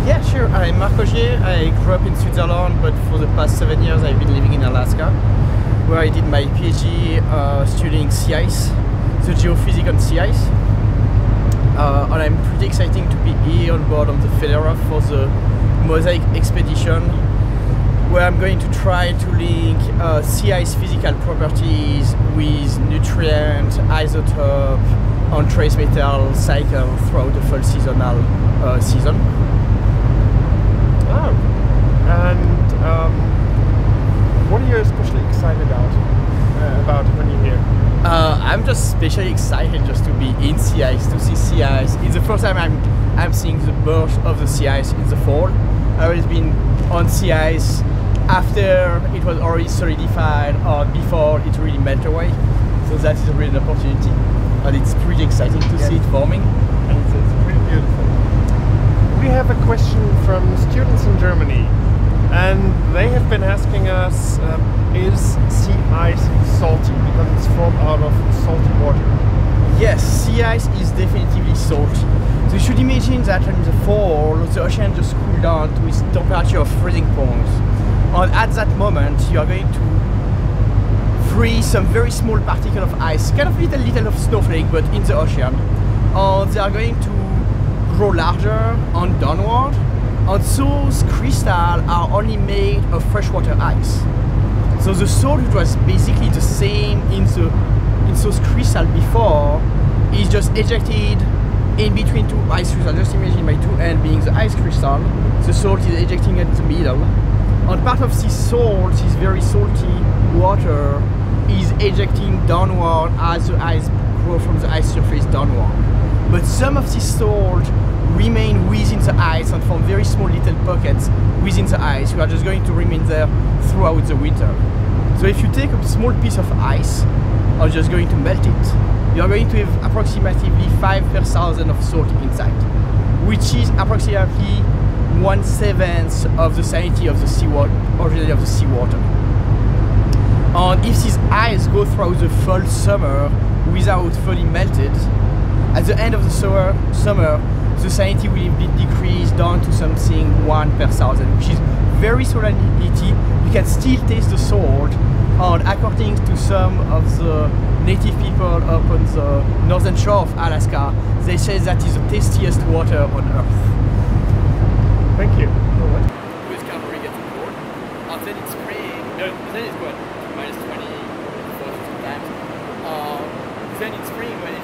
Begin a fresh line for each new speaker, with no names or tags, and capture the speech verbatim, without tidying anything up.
Yeah, sure. I'm Marc Augier. I grew up in Switzerland, but for the past seven years I've been living in Alaska, where I did my PhD uh, studying sea ice, the geophysics on sea ice. Uh, and I'm pretty excited to be here on board on the Federa for the Mosaic expedition, where I'm going to try to link uh, sea ice physical properties with nutrient, isotope, and trace metal cycle throughout the full seasonal uh, season.
Oh, and um, what are you especially excited about uh, about when you're here?
Uh, I'm just especially excited just to be in sea ice, to see sea ice. It's the first time I'm I'm seeing the birth of the sea ice in the fall. I've always been on sea ice after it was already solidified or before it really melted away. So that is a real opportunity, and it's pretty exciting to
yeah.
see it forming.
And it's, it's pretty beautiful. We have a question from students in Germany, and they have been asking us, um, is sea ice salty because it's formed out of salty water?
Yes, sea ice is definitively salty. So you should imagine that in the fall, the ocean just cooled down to its temperature of freezing point. And at that moment, you are going to freeze some very small particle of ice, kind of little little of snowflake, but in the ocean. And they are going to grow larger and downward. And those crystals are only made of freshwater ice. So the salt, which was basically the same in the in those crystals before, is just ejected in between two ice crystals. Just imagine my two ends being the ice crystal. The salt is ejecting in the middle. And part of this salt, this very salty water, is ejecting downward as the ice grows from the ice surface downward. But some of this salt remain within the ice and form very small little pockets within the ice, which are just going to remain there throughout the winter. So if you take a small piece of ice and just going to melt it, you are going to have approximately five per thousand of salt inside, which is approximately one seventh of the salinity of the seawater, originally of the seawater. And if this ice goes throughout the full summer without fully melted, at the end of the summer, summer the salinity will be decreased down to something one per thousand, which is very salinity. You can still taste the salt, and according to some of the native people up on the northern shore of Alaska, they say that is the tastiest water on earth.
Thank you.
With Calvary getting cold, and then it's spring, uh, then it's what, minus twenty, forty sometimes. Uh, then in spring, when